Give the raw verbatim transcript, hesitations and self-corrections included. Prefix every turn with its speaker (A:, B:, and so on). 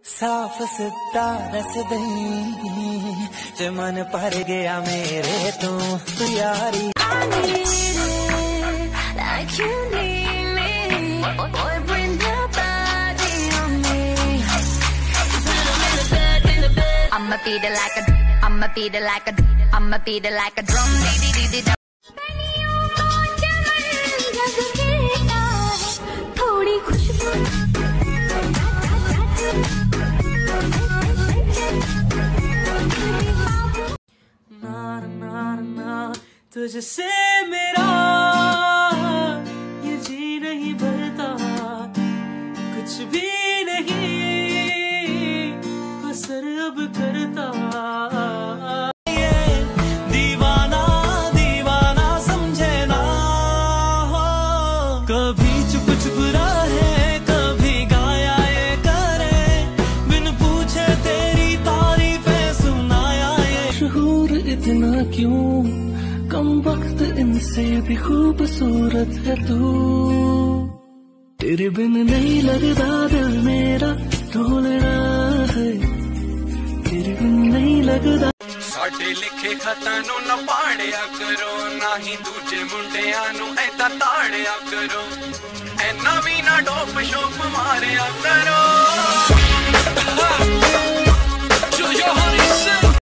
A: साफ सिद्धा दस दई जे मन भर गया मेरे तू तू यारी
B: I'ma beat it like a, I'ma beat it like a, I'ma beat it like a drum. Dee dee dee dee. थोड़ी खुशबू
A: तुझसे मेरा ये जी नहीं भरता कुछ भी नहीं असर अब करता ये दीवाना दीवाना समझे ना हो कभी चुप चुप रहे कभी गाया ये करे बिन पूछे तेरी तारीफें सुनाया ये शहूर इतना क्यों कम वक्त इनसे भी खूबसूरत है तू तेरे बिन नहीं लगता दिल मेरा ढोलना है तेरे बिन नहीं लगता
C: साडे लिखे खतां नूं ना पाड़िया करो ना ही दूजे मुंडियां नूं ऐदा ताड़िया करो ऐना भी ना डोप शोप मारिया करो।